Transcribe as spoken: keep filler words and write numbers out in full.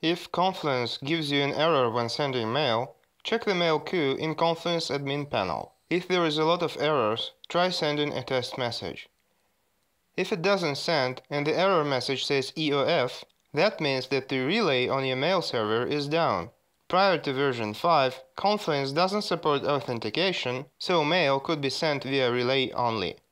If Confluence gives you an error when sending mail, check the mail queue in Confluence admin panel. If there is a lot of errors, try sending a test message. If it doesn't send and the error message says E O F, that means that the relay on your mail server is down. Prior to version five, Confluence doesn't support authentication, so mail could be sent via relay only.